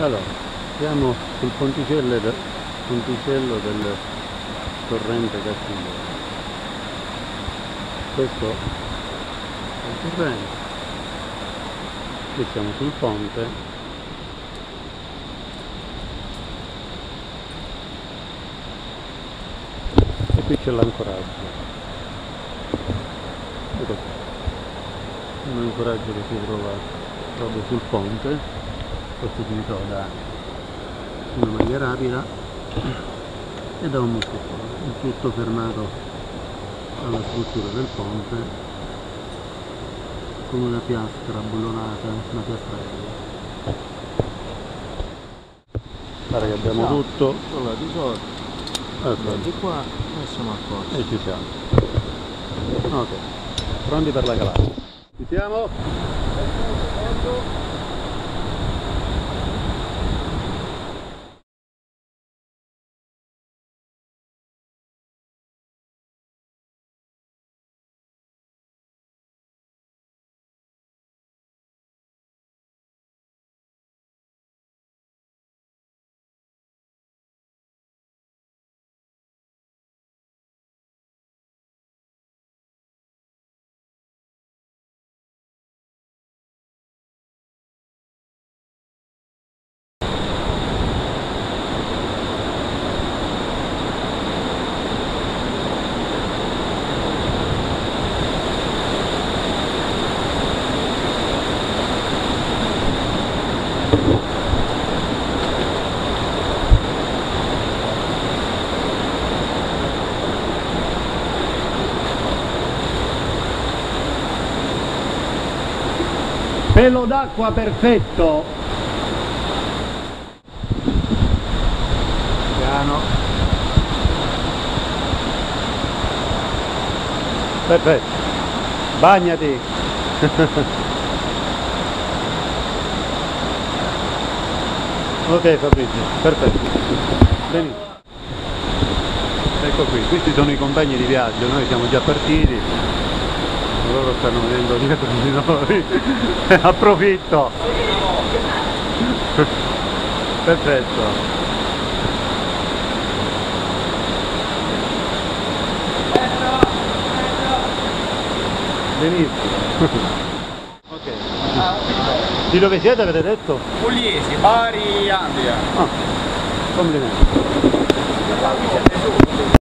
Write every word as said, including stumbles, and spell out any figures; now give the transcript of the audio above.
Allora, siamo sul ponticello, del, ponticello del torrente Castiglione. Questo è il torrente, qui siamo sul ponte. E qui c'è l'ancoraggio. Ecco qua. Un ancoraggio che si trova proprio sul ponte, costituito da una maglia rapida e da un moschettone, il tutto fermato alla struttura del ponte con una piastra bullonata, una piastra aerea. Guarda che abbiamo Esatto. tutto. Allora di sotto, Ecco. di qua noi siamo a posto. E ci siamo. Ok, pronti per la calata. Ci siamo? Pelo d'acqua perfetto. Piano. Perfetto. Bagnati. Ok Fabrizio, perfetto. Benissimo. Ecco qui, questi sono i compagni di viaggio, noi siamo già partiti. Loro stanno venendo dietro di noi. Approfitto. Perfetto. Benissimo. Ok. Di dove siete avete detto? Pugliesi, Bari, Andria. Ah, complimenti.